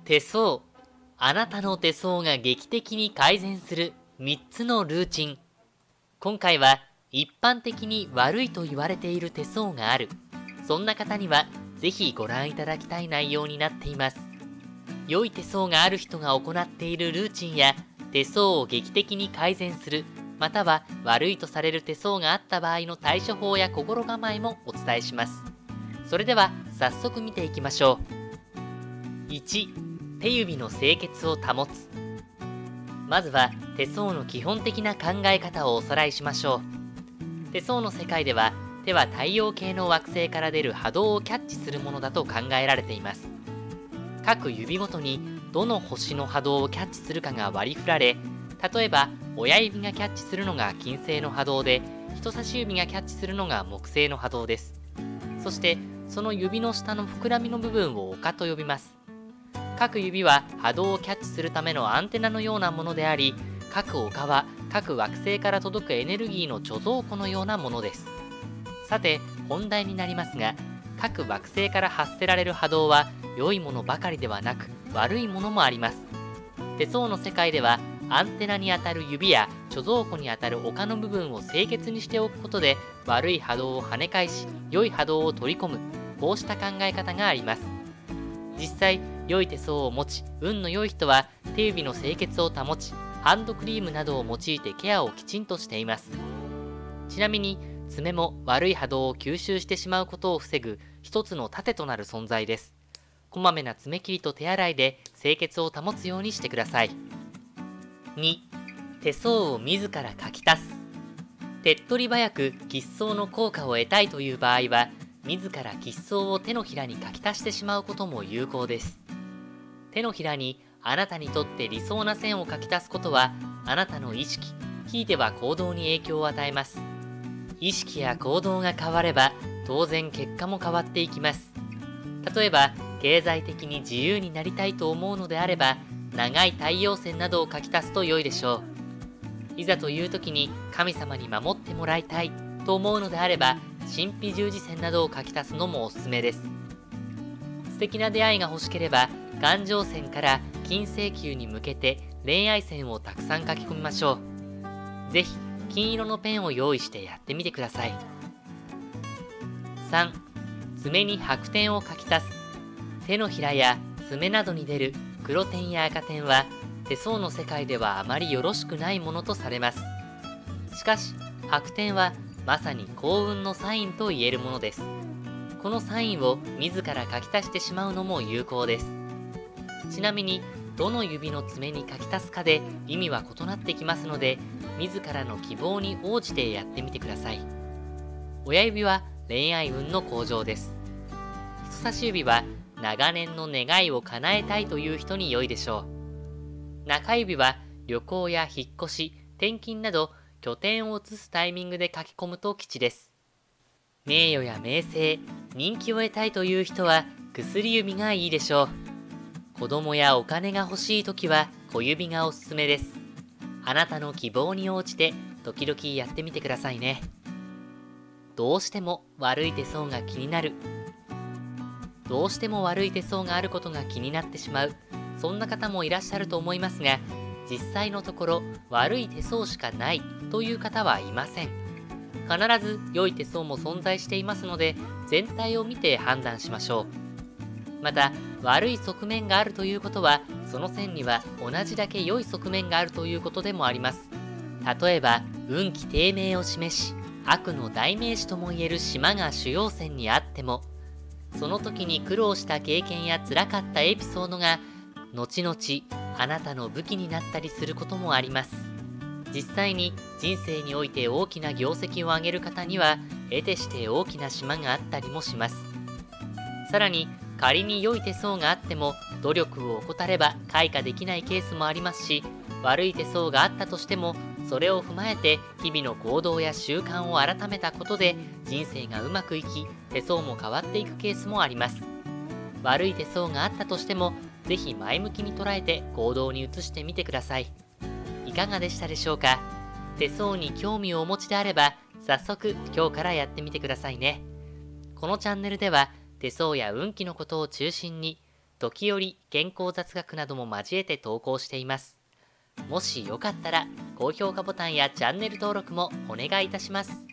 手相。あなたの手相が劇的に改善する3つのルーチン。今回は一般的に悪いと言われている手相がある。そんな方にはぜひご覧いただきたい内容になっています。良い手相がある人が行っているルーチンや手相を劇的に改善する、または悪いとされる手相があった場合の対処法や心構えもお伝えします。それでは早速見ていきましょう。1、手指の清潔を保つ。まずは手相の基本的な考え方をおさらいしましょう。手相の世界では手は太陽系の惑星から出る波動をキャッチするものだと考えられています。各指ごとにどの星の波動をキャッチするかが割り振られ、例えば親指がキャッチするのが金星の波動で、人差し指がキャッチするのが木星の波動です。そしてその指の下の膨らみの部分を丘と呼びます。各指は波動をキャッチするためのアンテナのようなものであり、各丘は各惑星から届くエネルギーの貯蔵庫のようなものです。さて本題になりますが、各惑星から発せられる波動は良いものばかりではなく悪いものもあります。手相の世界ではアンテナにあたる指や貯蔵庫にあたる丘の部分を清潔にしておくことで悪い波動を跳ね返し、良い波動を取り込む、こうした考え方があります。実際良い手相を持ち運の良い人は手指の清潔を保ち、ハンドクリームなどを用いてケアをきちんとしています。ちなみに爪も悪い波動を吸収してしまうことを防ぐ一つの盾となる存在です。こまめな爪切りと手洗いで清潔を保つようにしてください。2、手相を自ら書き足す。手っ取り早く吉相の効果を得たいという場合は、自ら吉相を手のひらに書き足してしまうことも有効です。手のひらにあなたにとって理想な線を書き足すことは、あなたの意識、ひいては行動に影響を与えます。意識や行動が変われば、当然結果も変わっていきます。例えば、経済的に自由になりたいと思うのであれば、長い太陽線などを書き足すと良いでしょう。いざという時に神様に守ってもらいたいと思うのであれば、神秘十字線などを書き足すのもおすすめです。素敵な出会いが欲しければ、眼状線から金星球に向けて恋愛線をたくさん書き込みましょう。ぜひ金色のペンを用意してやってみてください。3、爪に白点を書き足す。手のひらや爪などに出る黒点や赤点は手相の世界ではあまりよろしくないものとされます。しかし白点はまさに幸運のサインと言えるものです。このサインを自ら書き足してしまうのも有効です。ちなみにどの指の爪に書き足すかで意味は異なってきますので、自らの希望に応じてやってみてください。親指は恋愛運の向上です。人差し指は長年の願いを叶えたいという人に良いでしょう。中指は旅行や引っ越し、転勤など拠点を移すタイミングで書き込むと吉です。名誉や名声、人気を得たいという人は薬指がいいでしょう。子供やお金が欲しいときは小指がおすすめです。あなたの希望に応じて時々やってみてくださいね。どうしても悪い手相が気になる。どうしても悪い手相があることが気になってしまう。そんな方もいらっしゃると思いますが、実際のところ悪い手相しかないという方はいません。必ず良い手相も存在していますので、全体を見て判断しましょう。また悪い側面があるということは、その線には同じだけ良い側面があるということでもあります。例えば運気低迷を示し悪の代名詞ともいえる島が主要線にあっても、その時に苦労した経験や辛かったエピソードが後々あなたの武器になったりすることもあります。実際に人生において大きな業績を上げる方には得てして大きな島があったりもします。さらに仮に良い手相があっても努力を怠れば開花できないケースもありますし、悪い手相があったとしてもそれを踏まえて日々の行動や習慣を改めたことで人生がうまくいき、手相も変わっていくケースもあります。悪い手相があったとしてもぜひ前向きに捉えて行動に移してみてください。いかがでしたでしょうか。手相に興味をお持ちであれば早速今日からやってみてくださいね。このチャンネルでは手相や運気のことを中心に時折健康雑学なども交えて投稿しています。もしよかったら高評価ボタンやチャンネル登録もお願いいたします。